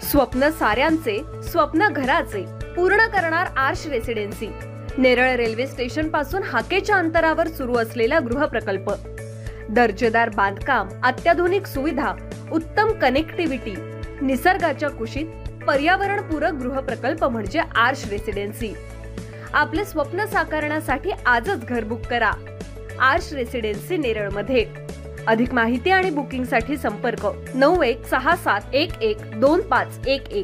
स्वप्न साऱ्यांचे, स्वप्न घराचे पूर्ण करणार Arsh residency. Neral railway station पासून हाकेच्या अंतरावर सुरू असलेला गृहप्रकल्प, दर्जेदार बांधकाम, अत्याधुनिक सुविधा, उत्तम कनेक्टिव्हिटी, निसर्गाच्या कुशीत पर्यावरणपूरक गृहप्रकल्प म्हणजे आर्श रेसिडेन्सी। आपले स्वप्न साकारण्यासाठी आजच घर बुक करा। आर्श रेसिडेन्सी नेरळ मध्ये। अधिक माहिती आणि बुकिंग साठी संपर्क 9167112511।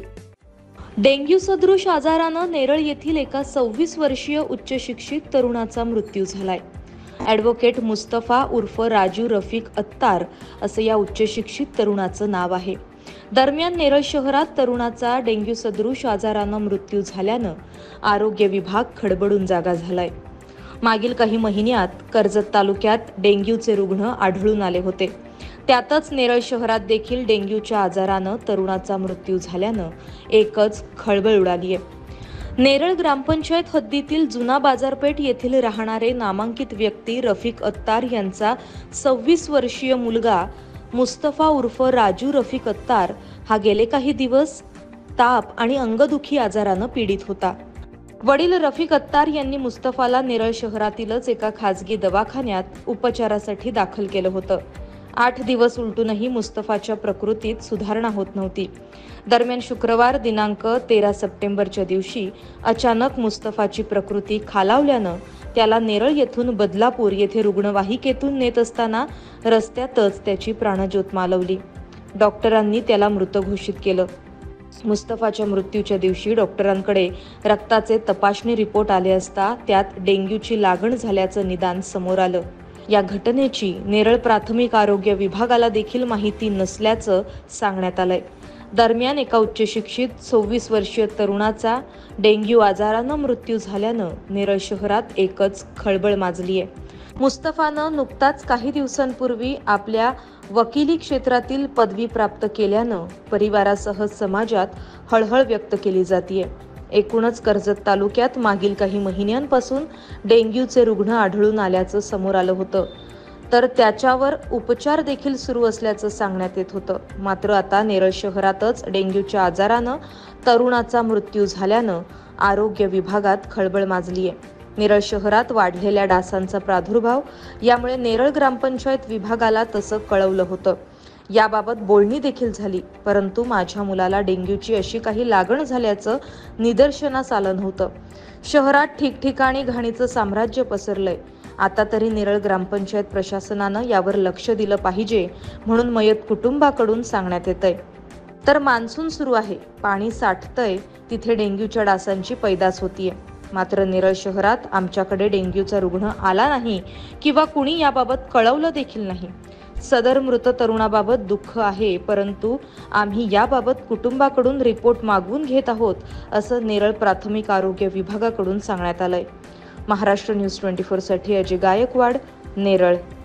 डेंग्यू सदृश आजारानं नेरळ येथील एका 26 वर्षीय उच्च शिक्षित तरुणाचा मृत्यू झालाय। ॲडव्होकेट मुस्तफा उर्फ राजू रफिक अत्तार असं या उच्च शिक्षित तरुणाचं नाव आहे। दरम्यान नेरळ शहरात तरुणाचा डेंग्यू सदृश आजारानं मृत्यू झाल्यानं आरोग्य विभाग खडबडून जागा झालाय। मागील काही महिन्यात कर्जत तालुक्यात डेंग्यूचे रुग्ण आढळून आले होते। त्यातच नेरळ शहरात देखील डेंग्यूच्या आजारानं तरुणाचा मृत्यू झाल्यानं एकच खळबळ उडाली आहे। नेरळ ग्रामपंचायत हद्दीतील जुना बाजारपेठ येथील राहणारे नामांकित व्यक्ती रफिक अत्तार यांचा 26 वर्षीय मुलगा मुस्तफा उर्फ राजू रफिक अत्तार हा गेले काही दिवस ताप आणि अंगदुखी आजारानं पीडित होता। वडील रफिक अत्तार यांनी मुस्तफाला नेरळ शहरातीलच एका खाजगी दवाखान्यात उपचारासाठी दाखल केलं होतं। 8 दिवस उलटूनही मुस्तफाच्या प्रकृतीत सुधारणा होत नव्हती। दरम्यान शुक्रवार दिनांक 13 सप्टेंबरच्या दिवशी अचानक मुस्तफाची प्रकृती खालावल्यानं त्याला नेरळ येथून बदलापूर येथे रुग्णवाहिकेतून नेत असताना रस्त्यातच त्याची प्राणज्योत मालवली। डॉक्टरांनी त्याला मृत घोषित केलं। मुस्तफाच्या मृत्यूच्या दिवशी डॉक्टरांकडे रक्ताचे तपासणी रिपोर्ट आले असता त्यात डेंग्यूची लागण झाल्याचं निदान समोर आलं। या घटनेची नेरळ प्राथमिक आरोग्य विभागाला देखील माहिती नसल्याचं सांगण्यात आलंय। दरम्यान एका उच्च शिक्षित 26 वर्षीय तरुणाचा डेंग्यू आजारानं मृत्यू झाल्यानं नेरळ शहरात एकच खळबळ माजली आहे। मुस्तफानं नुकताच काही दिवसांपूर्वी आपल्या वकिली क्षेत्रातील पदवी प्राप्त केल्यानं परिवारासह समाजात हळहळ व्यक्त केली जातीये। एकूणच कर्जत तालुक्यात मागील काही महिन्यांपासून डेंग्यूचे रुग्ण आढळून आल्याचं समोर आलं होतं, तर त्याच्यावर उपचार देखील सुरू असल्याचं सांगण्यात येत होतं। मात्र आता नेरळ शहरातच डेंग्यूच्या आजारानं तरुणाचा मृत्यू झाल्यानं आरोग्य विभागात खळबळ माजली आहे। नेरळ शहरात वाढलेल्या डासांचा प्रादुर्भाव यामुळे नेरळ ग्रामपंचायत विभागाला तसं कळवलं होतं। याबाबत बोलणी देखील झाली, परंतु माझ्या मुलाला डेंग्यूची अशी काही लागण झाल्याचं निदर्शनास आलं नव्हतं। शहरात ठिकठिकाणी घाणीचं साम्राज्य पसरलंय। आता तरी नेरळ ग्रामपंचायत प्रशासनानं यावर लक्ष दिलं पाहिजे म्हणून मयत कुटुंबाकडून सांगण्यात येतंय। तर मान्सून सुरू आहे, पाणी साठतंय, तिथे डेंग्यूच्या डासांची पैदास होतीये। मात्र नेरळ शहरात आमच्याकडे डेंग्यूचा रुग्ण आला नाही किंवा कुणी याबाबत कळवलं देखील नाही। सदर मृत तरुणाबाबत दुःख आहे, परंतु आम्ही याबाबत कुटुंबाकडून रिपोर्ट मागवून घेत आहोत असं नेरळ प्राथमिक आरोग्य विभागाकडून सांगण्यात आलंय। महाराष्ट्र न्यूज 24 साठी अजय गायकवाड, नेरळ।